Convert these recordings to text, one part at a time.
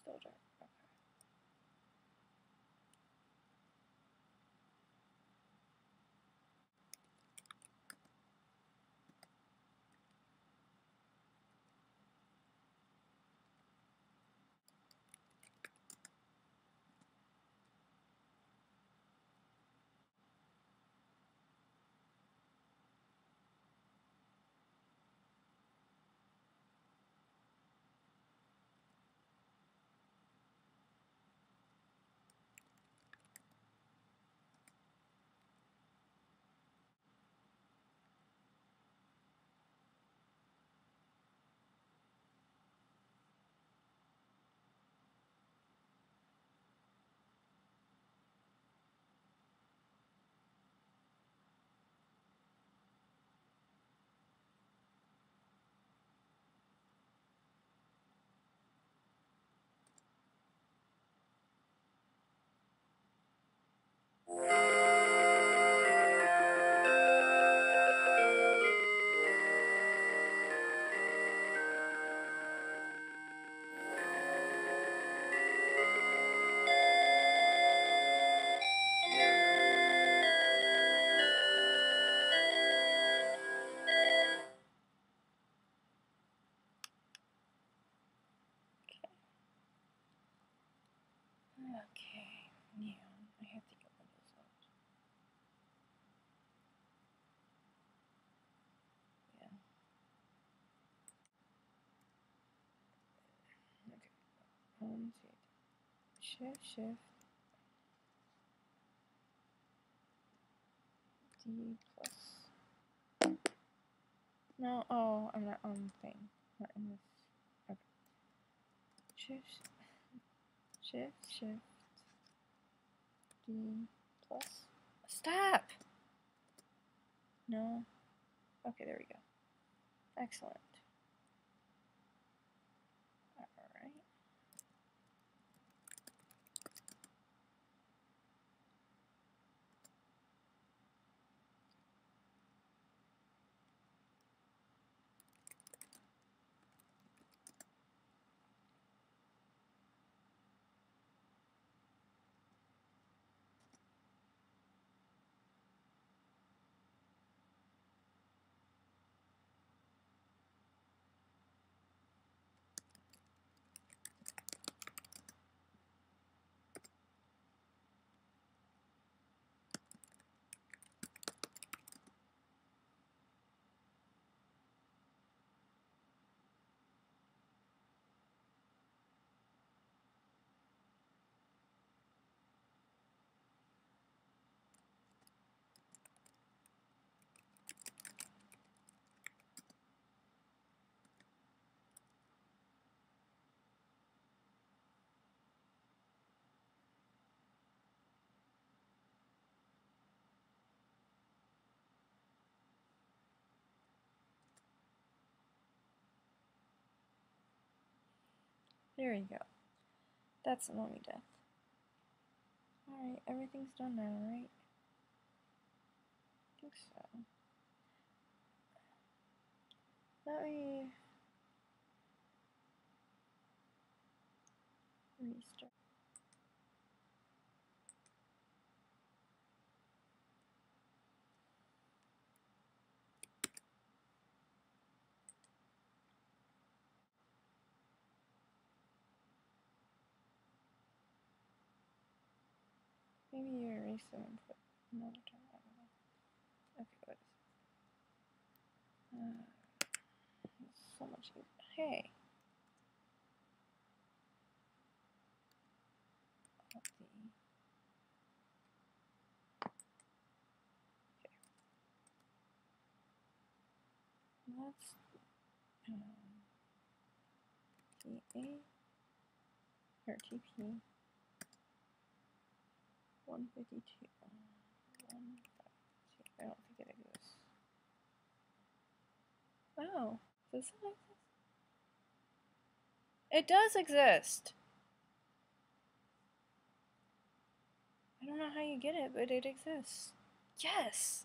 still dark. Okay. Okay, yeah, I have to get windows out. Yeah. Okay. Shift D plus. No, oh, I'm not on the thing. Not in this. Okay. Shift D plus. Stop! No. Okay, there we go. Excellent. Alright. There you go. That's a mummy death. Alright, everything's done now, right? I think so. Let me restart. Maybe you erase them and put another time. I don't know. Okay, what is it? It's so much easier. Hey. Let's TA or TP 152. I don't think it exists. Oh, does it exist? It does exist. I don't know how you get it, but it exists. Yes.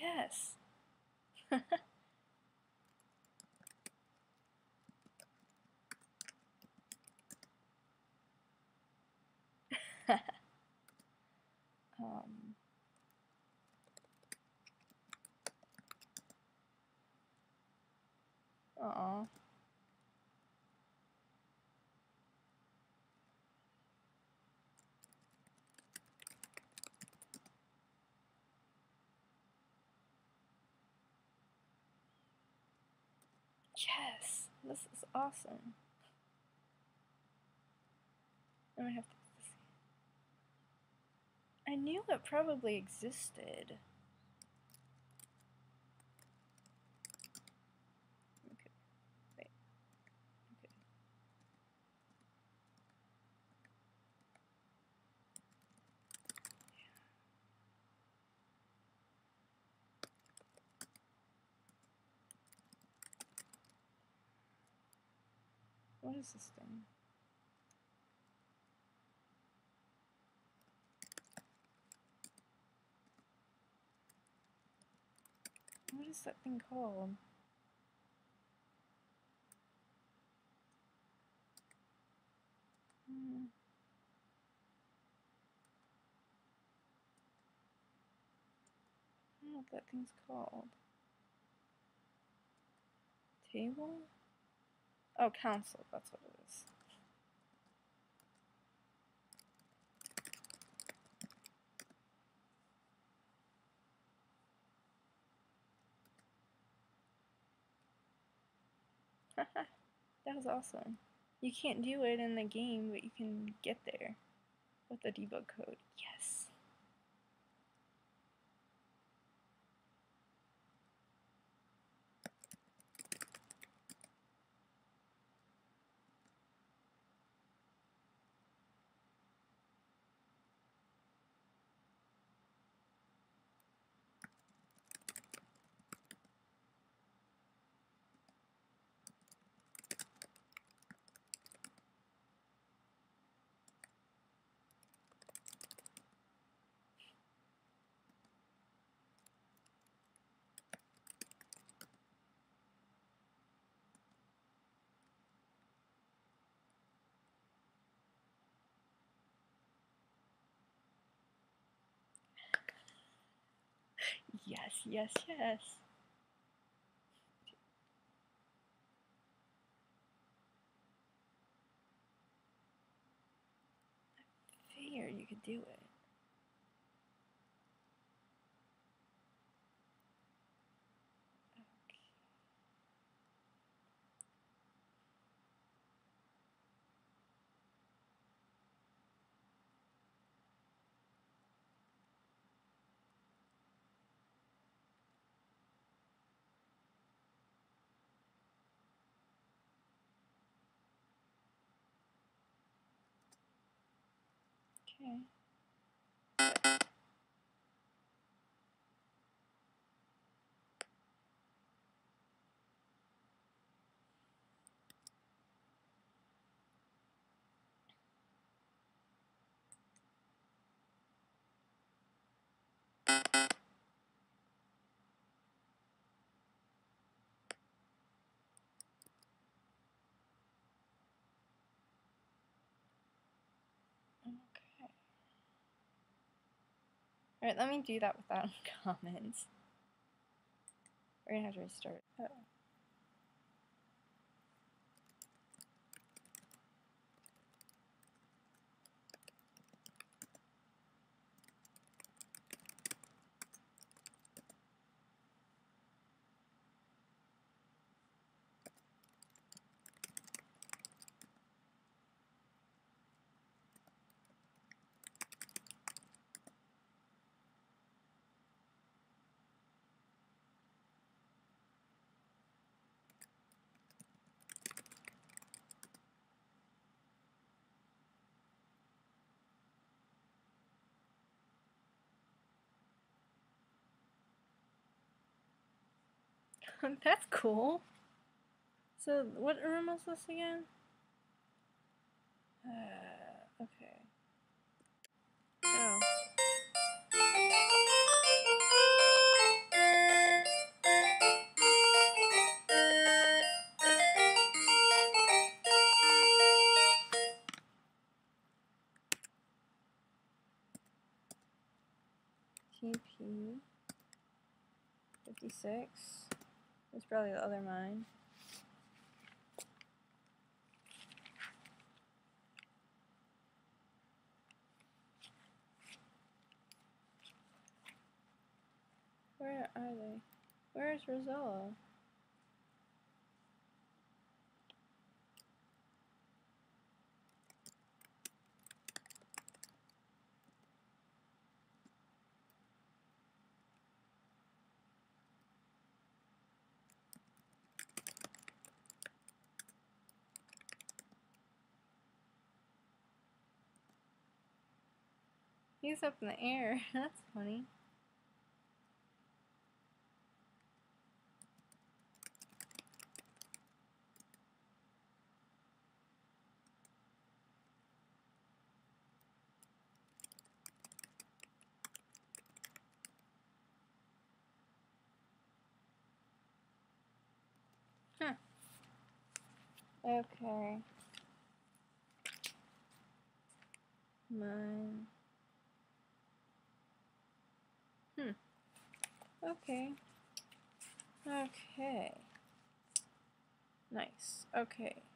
Yes. um, aw. Yes, this is awesome. I'm gonna have to. I knew it probably existed. Okay, wait. Okay. What is this thing? What is that thing called? I don't know what that thing's called. Table? Oh, council, that's what it is. That was awesome. You can't do it in the game, but you can get there with the debug code. Yes. Yes, yes, yes. I figured you could do it. Okay. Okay. Alright, let me do that without comments. We're gonna have to restart. Oh. That's cool. So, what room was this again? Okay. Oh. TP 56. That's probably the other mine. Where are they? Where's Rosella? He's up in the air. That's funny. Huh. Okay. Mine. Okay. Okay. Nice. Okay.